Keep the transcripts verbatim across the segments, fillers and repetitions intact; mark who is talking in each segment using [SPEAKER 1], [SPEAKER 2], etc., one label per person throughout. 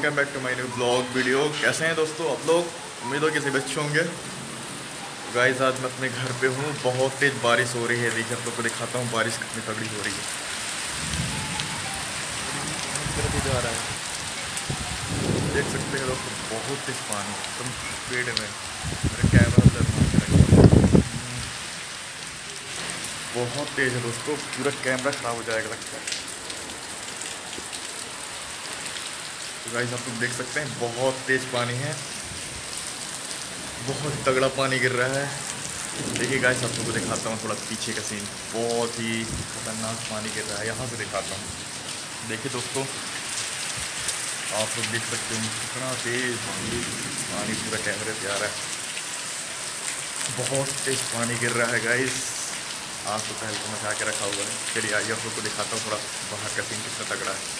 [SPEAKER 1] Welcome back to my new blog video. कैसे हैं दोस्तों आप लोग? उम्मीद हो कि सभी अच्छे होंगे। गाइस आज मैं अपने घर पे हूँ, बहुत तेज़ बारिश हो रही है। देखिए आप लोग को दिखाता हूँ बारिश कितनी तगड़ी हो रही है। आ रहा है, देख सकते हैं दोस्तों, बहुत तेज पानी एकदम स्पीड में। मेरा कैमरा उधर बहुत तेज़ है दोस्तों, पूरा कैमरा खराब हो जाएगा लगता है। तो गाइस आप लोग देख सकते हैं बहुत तेज़ पानी है, बहुत तगड़ा पानी गिर रहा है। देखिए गाइस आप लोग को दिखाता हूँ थोड़ा पीछे का सीन, बहुत ही खतरनाक पानी गिर रहा है। यहाँ से दिखाता हूँ, देखिए दोस्तों आप लोग देख सकते हैं कितना तेज़ पानी पूरा कैमरे पे आ रहा है। बहुत तेज़ पानी गिर रहा है गाइस, आज तो पहले तो मचा के रखा हुआ है। चलिए आइए आप लोग को दिखाता हूँ थोड़ा बाहर का सीन कितना तगड़ा है।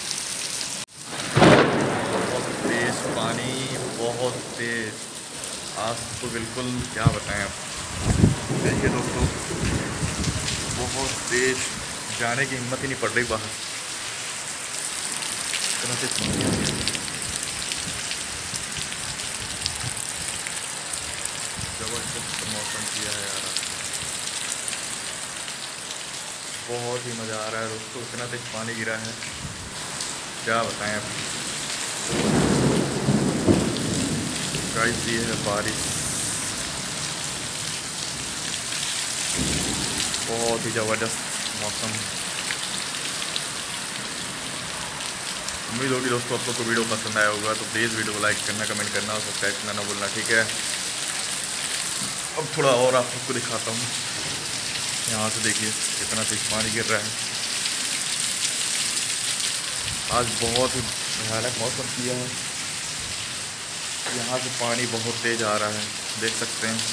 [SPEAKER 1] बहुत तेज़ पानी, बहुत तेज़, आज तो बिल्कुल क्या बताएं आप। देखिए दोस्तों बहुत तेज़, जाने की हिम्मत ही नहीं पड़ रही बाहर, इतना तेज़ पानी आ गया। जबरदस्त मौसम किया है यार, बहुत ही मज़ा आ रहा है दोस्तों। इतना तेज़ पानी गिरा है, क्या बताएं आप। गाइस ये है बारिश, बहुत ही ज़बरदस्त मौसम। उम्मीद होगी दोस्तों आप लोग को वीडियो पसंद आया होगा, तो प्लीज़ वीडियो को लाइक करना, कमेंट करना और सब्सक्राइब करना ना भूलना, ठीक है। अब थोड़ा और आप लोग को दिखाता हूँ, यहाँ से देखिए कितना तेज पानी गिर रहा है। आज बहुत ही भयानक मौसम किया है, यहाँ से पानी बहुत तेज़ आ रहा है, देख सकते हैं।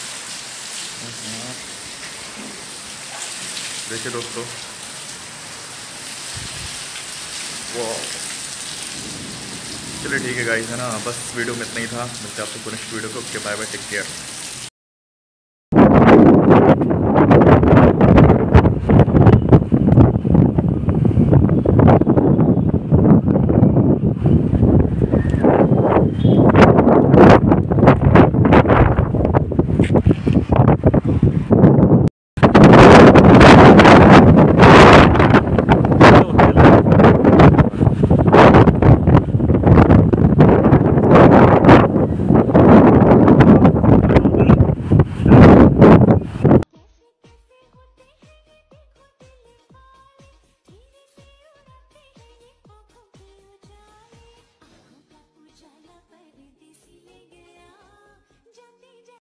[SPEAKER 1] देखिए दोस्तों वाह, चलिए ठीक है गाइस, है ना, बस वीडियो में इतना ही था। मिलते हैं आप लोग को नेक्स्ट वीडियो को। Okay bye bye, take care.